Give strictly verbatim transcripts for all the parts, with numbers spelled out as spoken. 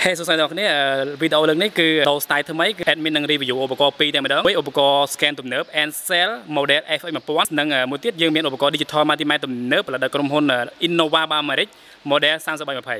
Hey សួស្តីអ្នកនាងវីដេអូលើកនេះគឺតោ style ថ្មីគឺ admin នឹង review ឧបករណ៍ពីរតែម្ដងមួយឧបករណ៍ scan ទំនើប Ansell model F X 1000 និងមួយទៀតយើងមានឧបករណ៍ digital multimeter ទំនើបផលិតដោយក្រុមហ៊ុន Innova Americ model សាមសិបបីម្ភៃ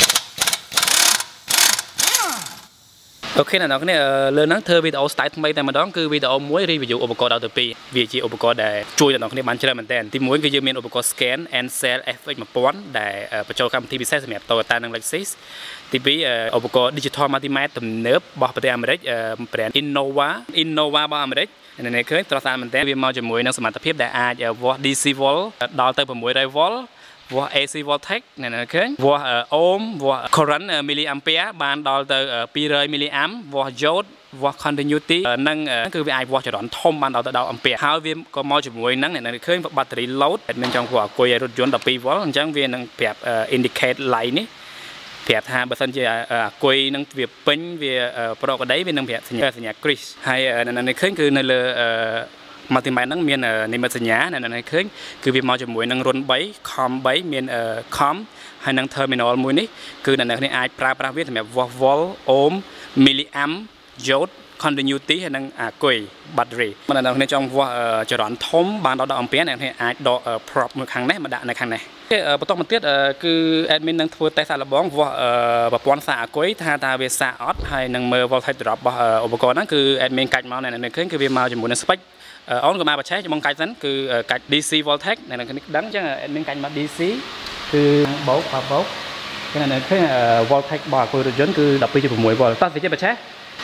អូខេអ្នកនរគ្នាលើហ្នឹងធ្វើវីដេអូ style ថ្មីតែម្ដងគឺវីដេអូមួយ review ឧបករណ៍ដល់ទៅពីរវាជាឧបករណ៍ដែលជួយអ្នកនរគ្នាបានច្រើនមែនទែនទីមួយគឺយើងមានឧបករណ៍ scan Ansell F X 1000 ដែលបញ្ចូលកម្មវិធីពិសេសសម្រាប់ Toyota និង Lexus ទីពីរឧបករណ៍ digital multimeter ទំនើបរបស់ប្រទេសអាមេរិក brand Innova Innova របស់អាមេរិកអ្នកឃើញត្រសានមែនទែនវាមកជាមួយនឹងសមត្ថភាពដែលអាចវាស់ D C volt ដល់ទៅ600 voltវាស់ A C voltage អ្នកឃើញវាស់ ohm វាស់ current milliampere បានដល់ទៅ200 milliamp វាស់ diode វាស់ continuity និងគឺវាអាចវាស់ចរន្តធំបានដល់ទៅ10 ampere ហើយវាក៏មកជាមួយនឹងអ្នកឃើញ battery load មានចង់ព្រោះអង្គុយឲ្យរថយន្ត12 volt អញ្ចឹងវានឹងប្រាប់ indicate light នេះប្រាប់ថាបើសិនជាអង្គុយនឹងវាពេញវាប្រកដីវានឹងប្រាប់សញ្ញាសញ្ញា crease ហើយអ្នកឃើញគឺនៅលើmultimeter ហ្នឹងមាននិមិត្តសញ្ញាអ្នកនរឃើញគឺវាមកជាមួយនឹងរុន3 com 3មាន com ហើយនឹង terminal មួយនេះគឺអ្នកនរគ្នាអាចប្រើប្រាស់វាសម្រាប់វាស់ volt ohm milliamp diode continuity ហើយនឹងអាគុយ battery អ្នកនរគ្នាចង់វាស់ចរន្តធំបានដល់10 ampere អ្នកនរគ្នាអាចដក prop មួយខាងនេះមកដាក់នៅខាងនេះបន្តមកទៀតគឺ admin នឹងធ្វើ test សាកល្បងវាស់ប្រព័ន្ធសាកអាគុយថាតើវាសាកអត់ហើយនឹងមើល voltage drop របស់ឧបករណ៍ហ្នឹងគឺ admin កាច់មកអ្នកនរឃើញគឺវាមកជាមួយនឹង specអូនក៏មកបច្ចេកច្បងកាច់សិនគឺកាច់ D C voltage អ្នកនរគ្នាដឹងអញ្ចឹងមានកាច់មក D C គឺបោកបោកគេអ្នកនរឃើញ voltage របស់អាគុយរថយន្តគឺ 12.6 volt តោះតិចបច្ចេក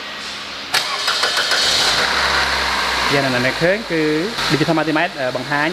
យ៉ាងអ្នកនរឃើញគឺ digital multimeter បង្ហាញ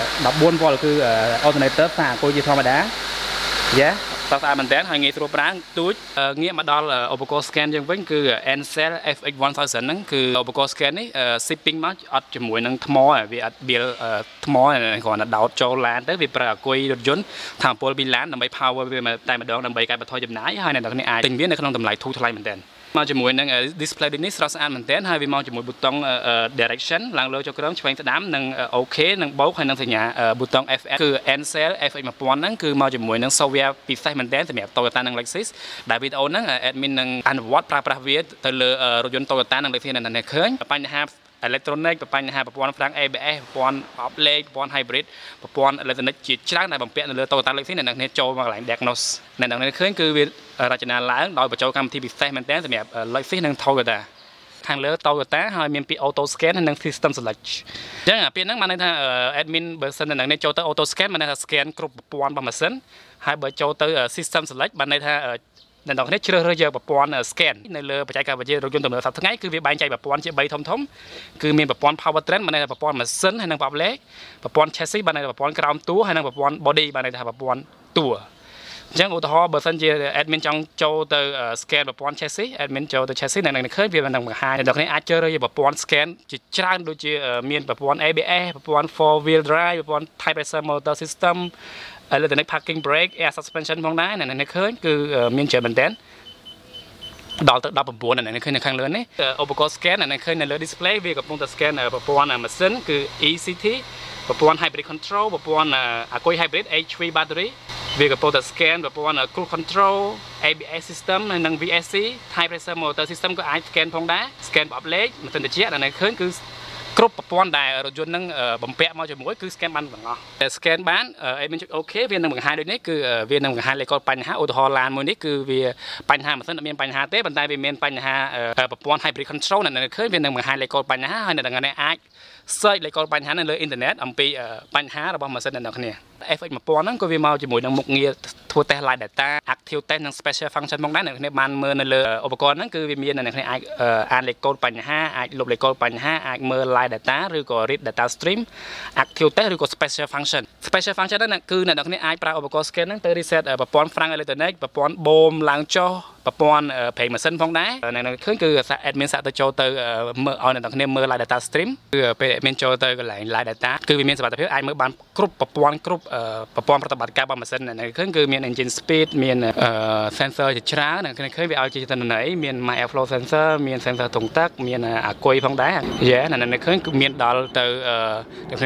14 volt គឺ alternator សាកអាគុយជាធម្មតាយ៉ាតោះស្អាតមែនតើហើយងាយស្រួលប្រើទូចងាកមកដល់ឧបករណ៍ scan យើងវិញគឺ Ansell F X 1000 ហ្នឹងគឺឧបករណ៍ scan នេះ shipping មកអត់ជាមួយនឹងថ្មវាអត់ build ថ្មគ្រាន់តែដោតចូលឡានទៅវាប្រើអាគុយរថយន្តថាមពលពីឡានដើម្បី power វាតែម្ដងដើម្បីកាត់បន្ថយចំណាយហើយអ្នកនរគ្នាអាចទិញវានៅក្នុងតម្លៃធូរថ្លៃមែនតើមកជាមួយនឹង display នេះស្រស់ស្អាតមែនទែនហើយវាមកជាមួយប៊ូតុង direction ឡើងលើចុះក្រោមឆ្វេងស្ដាំនិង OK និងបូកហើយនឹងសញ្ញាប៊ូតុង F X គឺ Ansell F X 1000ហ្នឹងគឺមកជាមួយនឹង software ពិសេសមែនទែនសម្រាប់ Toyota និង Lexus ដែលវីដេអូហ្នឹង admin នឹងអនុវត្តប្រើប្រាស់វាទៅលើរថយន្ត Toyota និង Lexus អ្នកឃើញបញ្ហា electronic បញ្ហាប្រព័ន្ធហ្វ្រាំង A B S ប្រព័ន្ធអបលេខប្រព័ន្ធ hybrid ប្រព័ន្ធ electronic ជាច្រើនដែលបំពាក់នៅលើ Toyota Lexus អ្នកនរចូលមកកន្លែង diagnose អ្នកនរឃើញគឺវារចនាឡើងដោយបញ្ចូលកម្មវិធីពិសេសមែនទែនសម្រាប់ Lexus និង Toyota ខាងលើ Toyota ហើយមានពាក្យ auto scan និង system select អញ្ចឹងអាពាក្យហ្នឹងបានន័យថា admin បើសិនអ្នកនេះចូលទៅ auto scan បានន័យថា scan គ្រប់ប្រព័ន្ធរបស់ម៉ាស៊ីនហើយបើចូលទៅ system select បានន័យថាអ្នកនរគ្នាជ្រើសរើសយកប្រព័ន្ធ scan នៅលើបច្ចេកវិទ្យារថយន្តទំនើបសប្តាហ៍ថ្ងៃគឺវាបែងចែកប្រព័ន្ធជា3ធំធំគឺមានប្រព័ន្ធ power train បានន័យថាប្រព័ន្ធម៉ាស៊ីនហើយនិងប្រព័ន្ធលេខប្រព័ន្ធ chassis បានន័យថាប្រព័ន្ធក្រោមតួហើយនិងប្រព័ន្ធ body បានន័យថាប្រព័ន្ធតួអញ្ចឹងឧទាហរណ៍បើសិនជា admin ចង់ចូលទៅ scan ប្រព័ន្ធ chassis admin ចូលទៅ chassis អ្នកនឹងឃើញវានឹងបង្ហាញអ្នកនរគ្នាអាចជ្រើសរើសយកប្រព័ន្ធ scan ជាច្រើនដូចជាមានប្រព័ន្ធ A B S ប្រព័ន្ធ four wheel drive ប្រព័ន្ធ high pressure motor system electronic parking brake air suspension ផងដែរអ្នកនឹងឃើញគឺមានច្រើនមែនទែនដល់ទៅ19អ្នកនេះឃើញនៅខាងលើនេះឧបករណ៍ scan អ្នកនេះឃើញនៅលើ display វាកំពុងតែ scan ប្រព័ន្ធម៉ាស៊ីនគឺ E C T ប្រព័ន្ធ hybrid control ប្រព័ន្ធអាគុយ hybrid H V battery វាកំពុងតែ scan ប្រព័ន្ធ cruise control A B S system ហើយនិង V S C high pressure motor system ក៏អាច scan ផងដែរ scan ប្រអប់លេខម៉ាស៊ីនត្រជាក់អ្នកនេះឃើញគឺគ្រប់ប្រព័ន្ធដែលរថយន្តនឹងបំពាក់មកជាមួយគឺ scan បានទាំងអស់តែ scan បានអីមានចុច OK វានឹងបង្ហាញដូចនេះគឺវានឹងបង្ហាញលេខកូដបញ្ហាឧទាហរណ៍ឡានមួយនេះគឺវាបញ្ហាម៉ាស៊ីនអត់មានបញ្ហាទេប៉ុន្តែវាមានបញ្ហាប្រព័ន្ធ hybrid control អ្នកឃើញវានឹងបង្ហាញលេខកូដបញ្ហាហើយអ្នកទាំងនេះអាច search លេខកូដបញ្ហានៅលើអ៊ីនធឺណិតអំពីបញ្ហារបស់ម៉ាស៊ីនអ្នកនរគ្នា F X 1000ហ្នឹងក៏វាមកជាមួយនឹងមុខងារធ្វើ test live data active test និង special function ផងដែរអ្នកគ្នាបានមើលនៅលើឧបករណ៍ហ្នឹងគឺវាមានអ្នកគ្នាអាចអានលេខកូដបញ្ហាអាចលុបលេខកូដបញ្ហាអាចមើល live data ឬក៏ read data stream active test ឬក៏ special function special function ហ្នឹងគឺអ្នកគ្នាអាចប្រើឧបករណ៍ scan ហ្នឹងទៅ reset ប្រព័ន្ធហ្វ្រាំង electronic ប្រព័ន្ធបូមឡើងចុះប្រព័ន្ធប្រេងម៉ាស៊ីនផងដែរអ្នកឃើញគឺ admin សាកទៅចូលទៅមើលឲ្យអ្នកគ្នាមើល live data stream គឺពេល admin ចូលទៅកន្លែង live data គឺវាមានសមត្ថភាពអាចមើលបានគ្រប់ប្រព័ន្ធគ្រប់ប្រព័ន្ធប្រតិបត្តិការរបស់ម៉ាស៊ីនអ្នកឃើញគឺមាន engine speed មាន sensor ជាច្រើនអ្នកឃើញវាឲ្យជាទិន្នន័យមាន my airflow sensor មាន sensor ទង់ទឹកមានអាគុយផងដែរយេអ្នកឃើញគឺមានដល់ទៅអ្នកឃើញអាច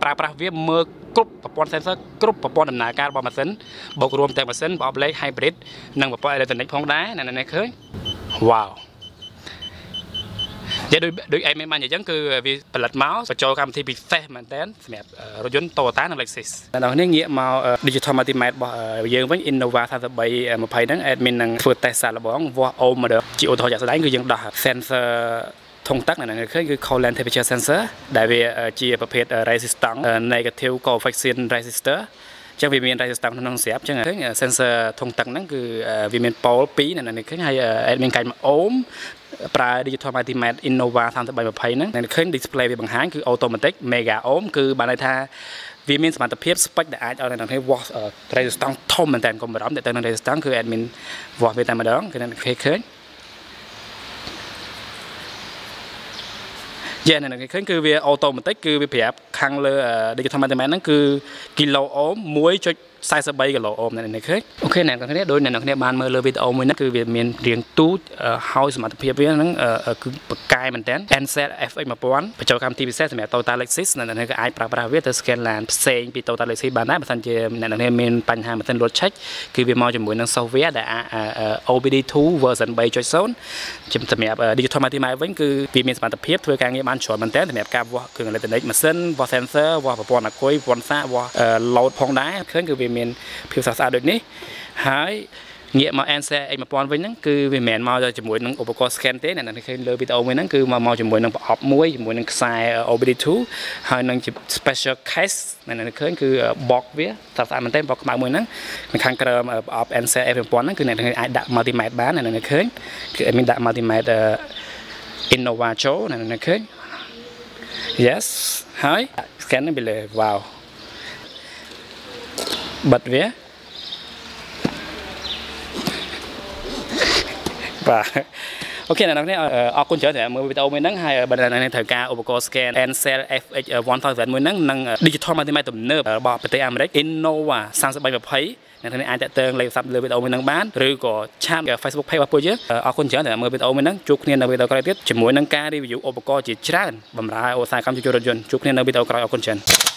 ប្រាប្រាស់វាមើលគ្រប់ប្រព័ន្ធ sensor គ្រប់ប្រព័ន្ធដំណើរការរបស់ម៉ាស៊ីនបូករួមទាំងម៉ាស៊ីនប្រអប់លេខ hybrid និងប្រព័ន្ធ electronic ផងដែរណានេះឃើញ wow និយាយដូចដូចឯងមានបានអញ្ចឹងគឺវាផលិតមកបញ្ចូលកម្មវិធីពិសេសមែនតើសម្រាប់រថយន្ត Toyota និង Lexus ដល់នេះងាកមក digital multimeter របស់យើងវិញ Innova 33 20ហ្នឹង admin នឹងធ្វើ test សាកល្បងវាស់អូមម្ដងជាឧទាហរណ៍ជាក់ស្ដែងគឺយើងដោះ sensor ធុងទឹកហ្នឹងឃើញគឺ column temperature sensor ដែលវាជាប្រភេទ resistance negative coefficient resistor ចឹងវាមាន resistance ក្នុងស្រាប់ចឹងឃើញ sensor ធុងទឹកហ្នឹងគឺវាមាន pole ពីរនៅនេះឃើញហើយ admin កាច់មកអូមប្រើ digital multimeter Innova 33 20ហ្នឹងឃើញ display វាបង្ហាញគឺ automatic mega ohm គឺបានន័យថាវាមានសមត្ថភាព spec ដែលអាចឲ្យអ្នកនរគ្នាវាស់ resistance ធំមែនតើកុំបារម្ភតែនឹង resistance គឺ admin វាស់វាតែម្ដងគឺអ្នកឃើញយ៉ានៅនេះឃើញគឺវា automatic គឺវាប្រាប់ខាងលើ digital multimeter ហ្នឹងគឺ kilo ohm one point four three គីឡូអូមនៅនេះឃើញអូខេអ្នកនរគ្នាដូចអ្នកនរគ្នាបានមើលលើវីដេអូមួយហ្នឹងគឺវាមានរាងទូចហើយសមត្ថភាពវាហ្នឹងគឺបកកាយមែនតើ N Z F X 1000បញ្ចូលកម្មវិធីពិសេសសម្រាប់ Toyota Lexus អ្នកនរគ្នាក៏អាចប្រើប្រាស់វាទៅ scan ឡានផ្សេងពី Toyota Lexus បានដែរបើសិនជាអ្នកនរគ្នាមានបញ្ហាម៉ាស៊ីនលួចឆេចគឺវាមកជាមួយនឹង software ដែល O B D two version three point zero សម្រាប់ digital multimeter វិញគឺវាមានសមត្ថភាពធ្វើការងារបានច្រើនមែនតើសម្រាប់ការវាស់គ្រឿង electronic ម៉ាស៊ីនវាស់ sensor វាស់ប្រព័ន្ធអាគុយប្រព័ន្ធសាកវាស់ load ផងដែរឃើញគឺវាមានភាពស្អាតដូចនេះហើយងាកមក N Z X 1000វិញហ្នឹងគឺវាមិនមែនមកជាមួយនឹងឧបករណ៍ scan ទេអ្នកនរឃើញលើវីដេអូមួយហ្នឹងគឺមកមកជាមួយនឹងប្រអប់មួយជាមួយនឹងខ្សែ O B D two ហើយនឹង special case អ្នកនរឃើញគឺ box វាស្អាតមែនតើ box ខ្មៅមួយហ្នឹងនៅខាងក្រោមប្រអប់ N Z X 1000ហ្នឹងគឺអ្នកនរអាចដាក់ multimeter បានអ្នកនរឃើញគឺមានដាក់ multimeter Innova ចូលអ្នកនរឃើញ yes ហើយ scan នេះវាលើ wow បិទវាបាទអូខេអ្នកនរគ្នាអរគុណច្រើនដែលមើលវីដេអូមួយហ្នឹងហើយបើអ្នកនរត្រូវការឧបករណ៍ scan N Z F X one thousand មួយហ្នឹងនិង digital multimeter ទំនើបរបស់ប្រទេសអាមេរិក Innova thirty-three twentyអ្នកនរអាចតាក់ទងលេខទូរស័ព្ទលើវីដេអូមួយហ្នឹងបានឬក៏ឆាត Facebook page របស់ពួកយើងអរគុណច្រើនដែលមើលវីដេអូមួយហ្នឹងជួបគ្នានៅវីដេអូក្រោយទៀតជាមួយនឹងការ review ឧបករណ៍ជាច្រើនបម្រើឧស្សាហកម្មជួសជុលរថយន្តជួបគ្នានៅវីដេអូក្រោយអរគុណច្រើន